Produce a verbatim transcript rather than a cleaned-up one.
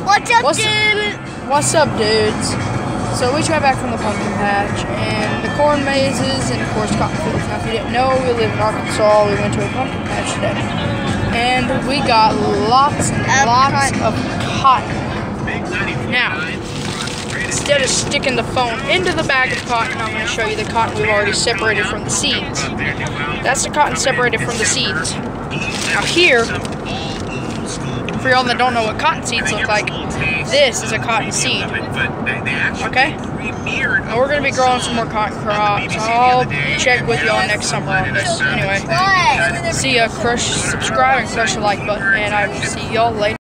What's up, What's dude? What's up, dudes? So we tried back from the pumpkin patch and the corn mazes and of course cotton fields. Now if you didn't know, we live in Arkansas. We went to a pumpkin patch today. And we got lots and Of lots cotton. of cotton. Now, instead of sticking the phone into the bag of cotton, I'm going to show you the cotton we've already separated from the seeds. That's the cotton separated from the seeds. Now here, for y'all that don't know what cotton seeds look like, this is a cotton seed. Okay? And we're going to be growing some more cotton crops. I'll check with y'all next summer on this. Anyway, see ya. Crush, subscribe and crush the like button, and I will see y'all later.